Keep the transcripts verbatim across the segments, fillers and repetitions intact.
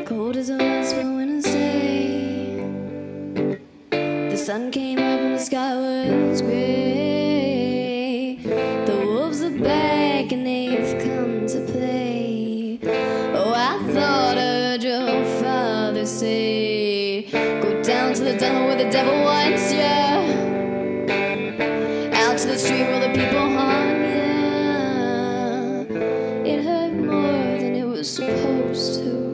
Cold as it was for winter's day, the sun came up and the sky was gray. The wolves are back and they've come to play. Oh, I thought I heard your father say, go down to the tunnel where the devil wants ya, out to the street where the people haunt ya. It hurt more than it was supposed to.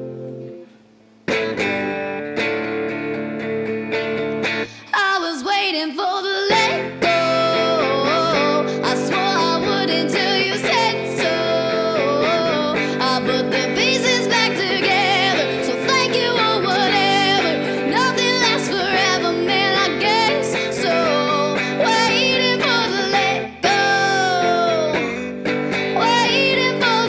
For the let go, I swore I wouldn't till you said so. I put the pieces back together, so thank you or whatever. Nothing lasts forever, man, I guess. So waiting for the let go, waiting for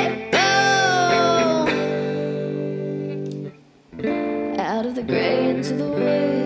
the let go. Out of the gray into the woods,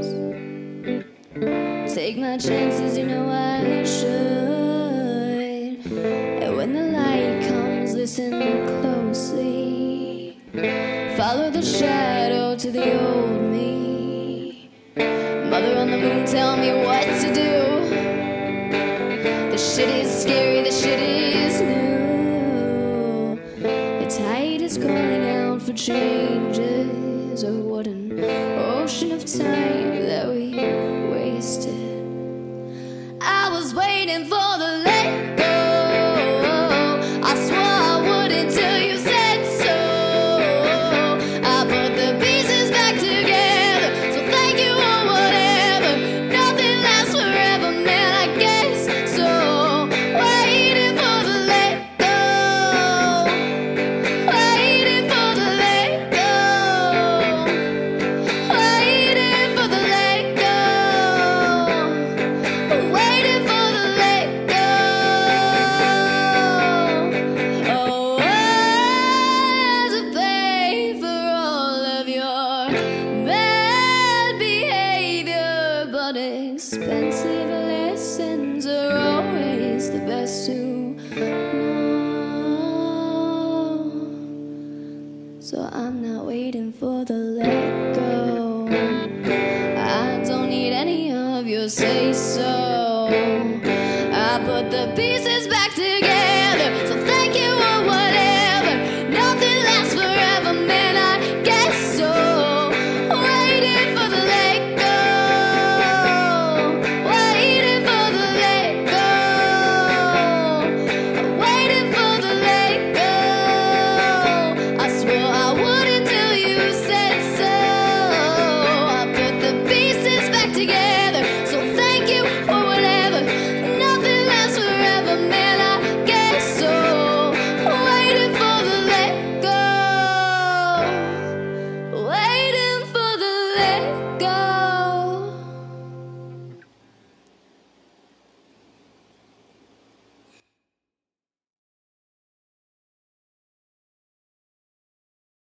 take my chances, you know I should. And when the light comes, listen closely. Follow the shadow to the old me. Mother on the moon, tell me what to do. The shit is scary, the shit is new. The tide is calling out for changes. Oh, what an ocean of time that we wasted. I was waiting for the let go. I swore I wouldn't till you said so. I put the pieces back together, so thank you or whatever. Nothing lasts forever, man, I guess. So waiting for the let go, waiting for the let go, waiting for the let go. Waiting for the let go. Oh, I to pay for all of your bad behavior, but expensive lessons are always the best to know. So I'm not waiting for the let go. I don't need any of your say so.